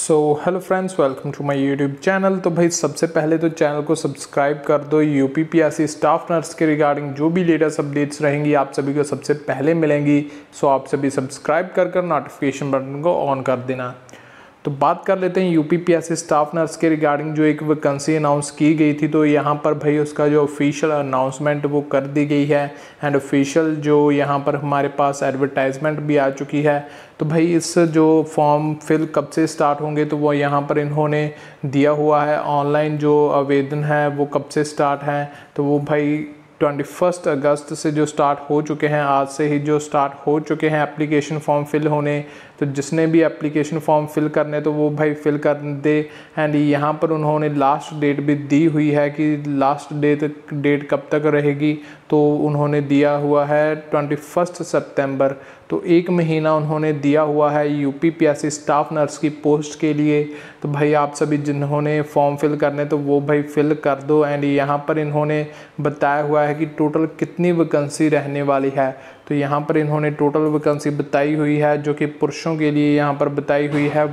So hello friends, welcome to my YouTube channel. तो भाई सबसे पहले तो चैनल को सब्सक्राइब कर दो। यूपीपीएससी स्टाफ नर्स के रिगार्डिंग जो भी लेटेस्ट अपडेट्स रहेंगी आप सभी को सबसे पहले मिलेंगी। सो आप सभी सब्सक्राइब कर नोटिफिकेशन बटन को ऑन कर देना। तो बात कर लेते हैं यूपीपीएससी स्टाफ नर्स के रिगार्डिंग जो एक वैकेंसी अनाउंस की गई थी। तो यहाँ पर भाई उसका जो ऑफिशियल अनाउंसमेंट वो कर दी गई है एंड ऑफिशियल जो यहाँ पर हमारे पास एडवर्टाइजमेंट भी आ चुकी है। तो भाई इस जो फॉर्म फिल कब से स्टार्ट होंगे तो वो यहाँ पर इन्होंने दिया हुआ है। ऑनलाइन जो आवेदन है वो कब से स्टार्ट है तो वो भाई 21 अगस्त से जो स्टार्ट हो चुके हैं, आज से ही जो स्टार्ट हो चुके हैं एप्लीकेशन फॉर्म फिल होने। तो जिसने भी एप्लीकेशन फॉर्म फिल करने तो वो भाई फिल कर दे। एंड यहाँ पर उन्होंने लास्ट डेट भी दी हुई है कि लास्ट डेट कब तक रहेगी। तो उन्होंने दिया हुआ है 21 सितंबर। तो एक महीना उन्होंने दिया हुआ है यूपीपीएससी स्टाफ नर्स की पोस्ट के लिए। तो भाई आप सभी जिन्होंने फॉर्म फिल करने तो वो भाई फिल कर दो। एंड यहाँ पर इन्होंने बताया हुआ है कि टोटल कितनी वैकेंसी रहने वाली है। तो यहाँ पर इन्होंने टोटल वैकेंसी बताई हुई है जो कि पुरुषों के लिए यहाँ पर बताई हुई है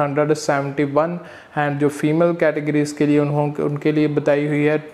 171 एंड जो फीमेल कैटेगरीज के लिए उनके लिए बताई हुई है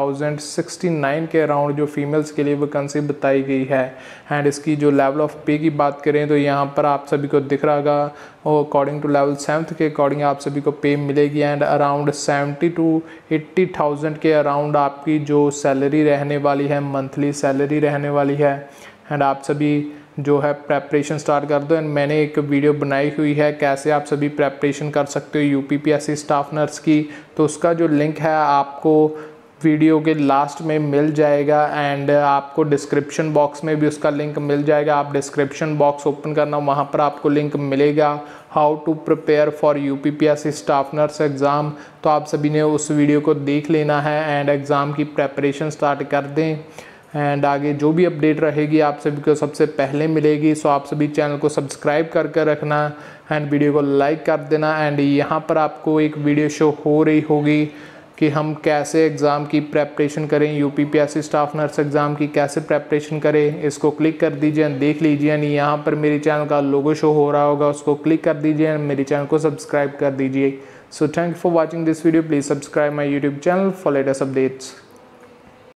2069 के अराउंड जो फीमेल्स के लिए वैकेंसी बताई गई है। एंड इसकी जो लेवल ऑफ पे की बात करें तो यहाँ पर आप सभी को दिख रहा होगा और अकॉर्डिंग टू लेवल 7 के अकॉर्डिंग आप सभी को पे मिलेगी। एंड अराउंड 70 to 80,000 के अराउंड आपकी जो सैलरी रहने वाली है, मंथली सैलरी रहने वाली है। एंड आप सभी जो है प्रेपरेशन स्टार्ट कर दो। एंड मैंने एक वीडियो बनाई हुई है कैसे आप सभी प्रेपरेशन कर सकते हो यूपीपीएससी स्टाफ नर्स की। तो उसका जो लिंक है आपको वीडियो के लास्ट में मिल जाएगा एंड आपको डिस्क्रिप्शन बॉक्स में भी उसका लिंक मिल जाएगा। आप डिस्क्रिप्शन बॉक्स ओपन करना, वहाँ पर आपको लिंक मिलेगा how to prepare for UPPSC staff nurse exam. तो आप सभी ने उस वीडियो को देख लेना है एंड एग्ज़ाम की प्रेपरेशन स्टार्ट कर दें। एंड आगे जो भी अपडेट रहेगी आप सभी को सबसे पहले मिलेगी। सो आप सभी चैनल को सब्सक्राइब करके रखना एंड वीडियो को लाइक कर देना। एंड यहाँ पर आपको एक वीडियो शो हो रही होगी कि हम कैसे एग्ज़ाम की प्रेपरेशन करें, यूपीपीएससी स्टाफ नर्स एग्ज़ाम की कैसे प्रेपरेशन करें। इसको क्लिक कर दीजिए एंड देख लीजिए। यानी यहाँ पर मेरे चैनल का लोगो शो हो रहा होगा, उसको क्लिक कर दीजिए एंड मेरे चैनल को सब्सक्राइब कर दीजिए। So thank you for watching this video. Please subscribe my YouTube channel for latest updates.